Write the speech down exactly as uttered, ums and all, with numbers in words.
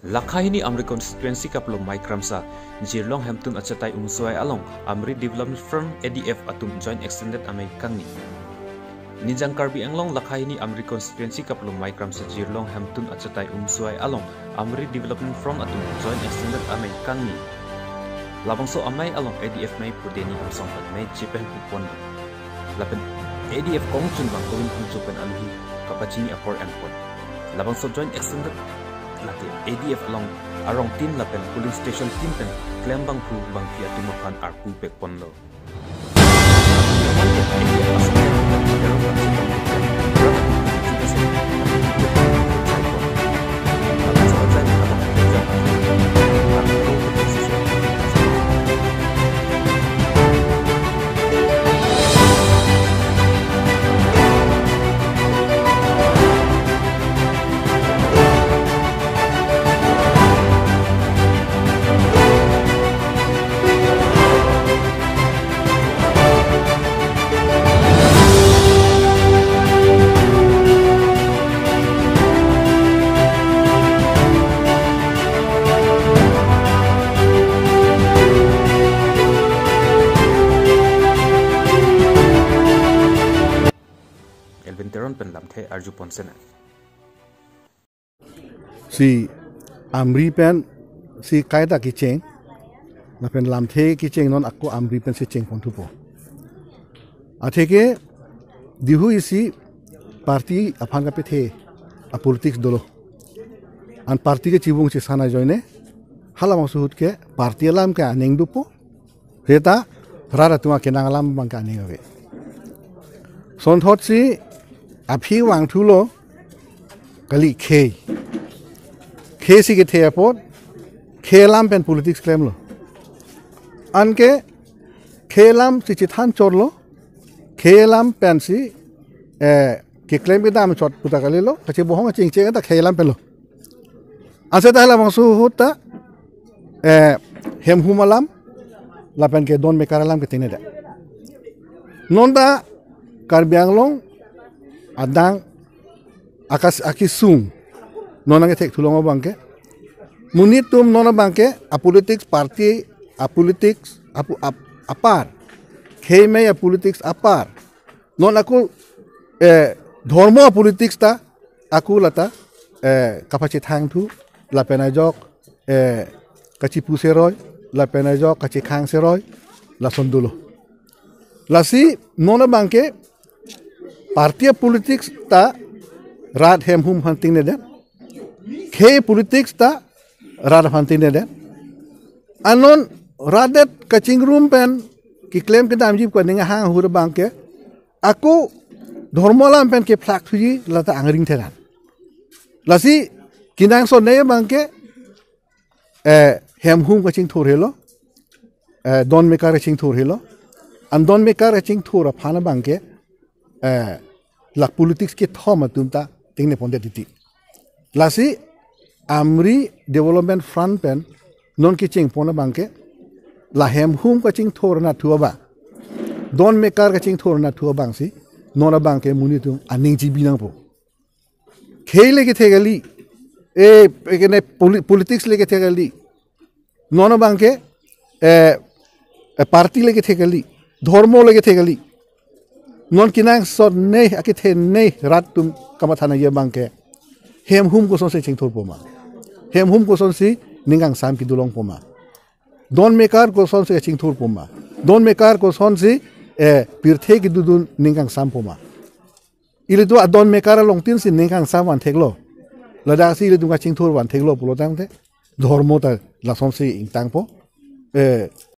Lakhahini Amri constituency kaplo Micramsa, Jirlong Hampton achatai umsuai along Amri Development Front A D F atum Joint Extended Amei Kangni. Nijang Karbi Anglong Lakhahini Amri constituency kaplo Micramsa Jirlong Hampton achatai umsuai along Amri Development Front atum Joint Extended Amei Kangni. Labangso amai along A D F mai pudeni umsong pat mai jipen pupon. Lapen A D F kong chun bang kawin kumchupen aluhi kapachini apor ampon. Labangso Joint Extended lati A D F along arong tin lapen polling station tin pen klembang pu bang pia tumakan arku pek ponlo. Arju Ponsena. Si Amri pen si kaida kiceng, na pen lamthe kiceng non aku Amri pen si ceng pontupo. Atheke dihu isi parti aphan ka pethe a politics dolo. An parti ke chibung si sana joine hala masud ke parti alam ke aneng dupo. Reta rara tuma ke nangalam bang ka aneng ave. Son thot si Api wang tulo kali K K si ke the apot K lam pen politics claim lo anke K lam si chithan chorlo K lam pen si eh ke claim ke dam chot puta kali lo kache bohong ching ching ta K lam pen lo ase ta la masu hota eh hem humalam la pen ke don me karalam ke tine da nonda karbianglong adang akas akisung nona ke tek tulong bangke munit tum nona bangke a politics party a politics apu apar kheme a politics apar nona ko eh dharma politics ta aku lata eh kapachit hang thu la pena jok eh kachi puse roy la pena jok kachi khang se roy la sondulo la si nona bangke Parti politics ta rad hem hum hunting ne den K politics ta rad hunting ne den anon radet kaching room pen ki claim ke dam jib ko ninga hang hur bang ke aku dharmalam pen ke flak thuji lata angring theran lasi kinang so ne bang ke eh hem hum kaching thor helo eh don mekar kaching thor helo an don mekar kaching thor phana bang ke eh lak politics ke thoma tumta tingne ponde diti lasi Amri Development Front pen non ki ching pona bangke la hem hum ka ching thor na thua ba don mekar ka ching thor na thua bang si nona bangke munitum aning ji binang po khele ke thegali e ekene politics le ke thegali nona bangke e party le ke thegali dharmo le ke thegali non kinang sot nei akithe nei rat tum kamathana ye bangke hem hum ko son se ching thor poma hem hum ko son si ningang sam ki dulong poma don mekar ko son se ching thor poma don mekar ko son si e pirthe ki dudun ningang sam poma ile tu don mekar long tin si ningang sam wan theklo lada si ile tu ka ching thor wan theklo pulo tang the dharmo ta la son si ing tang po e